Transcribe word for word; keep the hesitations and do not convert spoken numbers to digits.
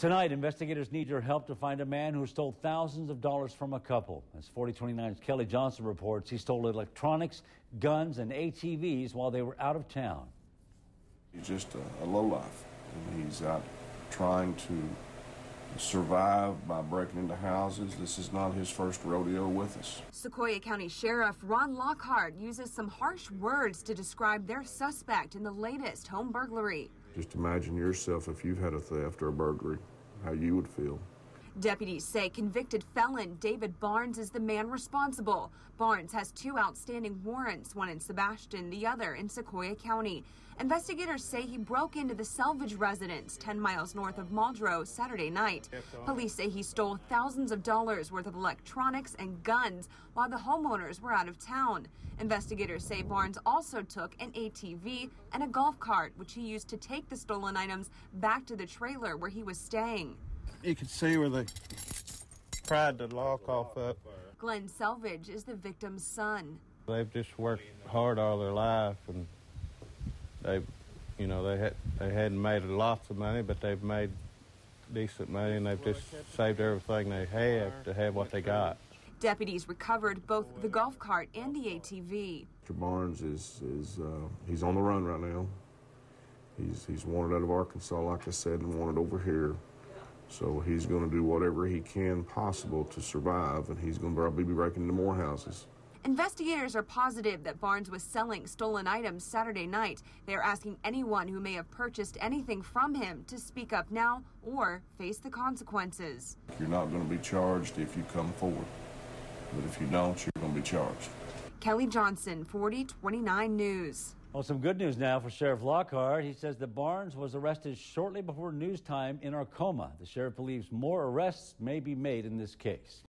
Tonight, investigators need your help to find a man who stole thousands of dollars from a couple. As forty twenty-nine's Kelly Johnson reports, he stole electronics, guns, and A T Vs while they were out of town. He's just a, a lowlife, and he's out trying to survive by breaking into houses. This is not his first rodeo with us. Sequoyah County Sheriff Ron Lockhart uses some harsh words to describe their suspect in the latest home burglary. Just imagine yourself if you've had a theft or a burglary, how you would feel. Deputies say convicted felon David Barnes is the man responsible. Barnes has two outstanding warrants, one in Sebastian, the other in Sequoyah County. Investigators say he broke into the Selvage residence ten miles north of Muldrow Saturday night. Police say he stole thousands of dollars worth of electronics and guns while the homeowners were out of town. Investigators say Barnes also took an A T V and a golf cart, which he used to take the stolen items back to the trailer where he was staying. You can see where they pried the lock off up. Glenn Selvage is the victim's son. They've just worked hard all their life, and they, you know, they had they hadn't made lots of money, but they've made decent money, and they've just saved everything they have to have what they got. Deputies recovered both the golf cart and the A T V. Mister Barnes is is uh, he's on the run right now. He's he's wanted out of Arkansas, like I said, and wanted over here. So he's going to do whatever he can possible to survive, and he's going to probably be breaking into more houses. Investigators are positive that Barnes was selling stolen items Saturday night. They are asking anyone who may have purchased anything from him to speak up now or face the consequences. You're not going to be charged if you come forward, but if you don't, you're going to be charged. Kelly Johnson, forty twenty-nine News. Well, some good news now for Sheriff Lockhart. He says that Barnes was arrested shortly before news time in Arcoma. The sheriff believes more arrests may be made in this case.